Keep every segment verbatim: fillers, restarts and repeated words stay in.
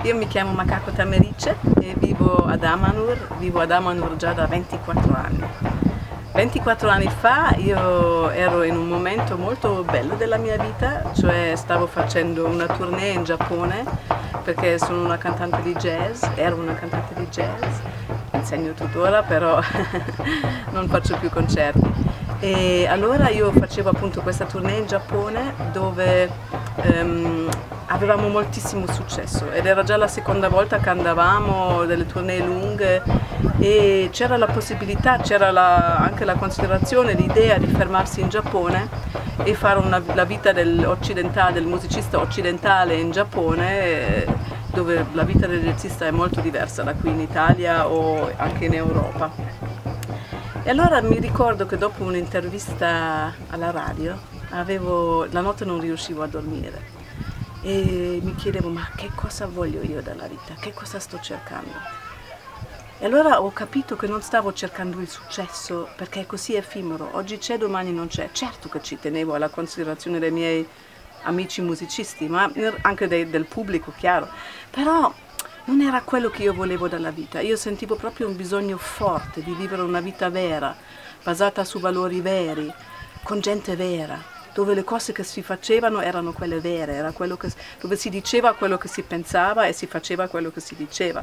Io mi chiamo Makako Tamerice e vivo ad Amanur, vivo ad Amanur già da ventiquattro anni. ventiquattro anni fa io ero in un momento molto bello della mia vita, cioè stavo facendo una tournée in Giappone perché sono una cantante di jazz, ero una cantante di jazz, insegno tuttora però non faccio più concerti. E allora io facevo appunto questa tournée in Giappone dove um, avevamo moltissimo successo ed era già la seconda volta che andavamo, delle tournée lunghe, e c'era la possibilità, c'era anche la considerazione, l'idea di fermarsi in Giappone e fare una, la vita del, occidentale, del musicista occidentale in Giappone, dove la vita del jazzista è molto diversa da qui in Italia o anche in Europa. E allora mi ricordo che dopo un'intervista alla radio, avevo, la notte non riuscivo a dormire e mi chiedevo: ma che cosa voglio io dalla vita? Che cosa sto cercando? E allora ho capito che non stavo cercando il successo, perché è così effimero, oggi c'è, domani non c'è. Certo che ci tenevo alla considerazione dei miei amici musicisti, ma anche dei, del pubblico, chiaro, però non era quello che io volevo dalla vita. Io sentivo proprio un bisogno forte di vivere una vita vera, basata su valori veri, con gente vera, dove le cose che si facevano erano quelle vere, era quello che, dove si diceva quello che si pensava e si faceva quello che si diceva.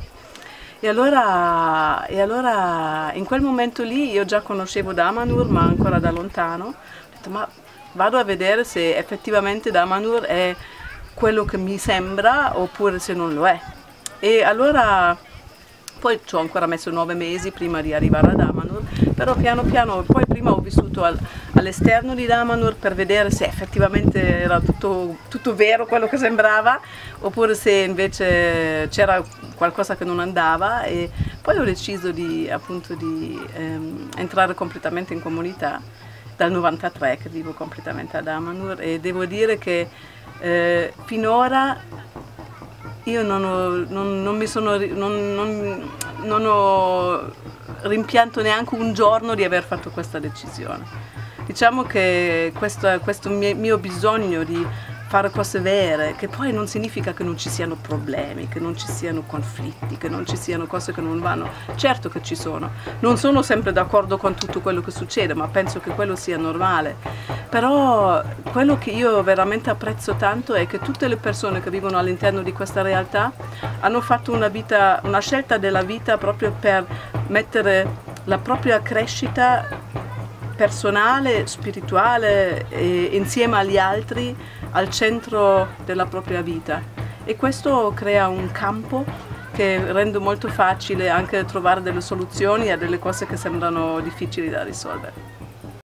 E allora, e allora in quel momento lì io già conoscevo Damanhur, ma ancora da lontano. Ho detto: ma vado a vedere se effettivamente Damanhur è quello che mi sembra oppure se non lo è. E allora poi ci ho ancora messo nove mesi prima di arrivare a Damanhur, però piano piano, poi prima ho vissuto al, all'esterno di Damanhur per vedere se effettivamente era tutto, tutto vero quello che sembrava, oppure se invece c'era qualcosa che non andava, e poi ho deciso di, appunto, di ehm, entrare completamente in comunità dal novantatré che vivo completamente a Damanhur, e devo dire che eh, finora io non ho, non, non mi sono, non, non, non ho rimpianto neanche un giorno di aver fatto questa decisione. Diciamo che questo, questo mio, mio bisogno di fare cose vere, che poi non significa che non ci siano problemi, che non ci siano conflitti, che non ci siano cose che non vanno. Certo che ci sono. Non sono sempre d'accordo con tutto quello che succede, ma penso che quello sia normale. Però quello che io veramente apprezzo tanto è che tutte le persone che vivono all'interno di questa realtà hanno fatto una vita, una scelta della vita proprio per mettere la propria crescita personale, spirituale, e insieme agli altri al centro della propria vita, e questo crea un campo che rende molto facile anche trovare delle soluzioni a delle cose che sembrano difficili da risolvere.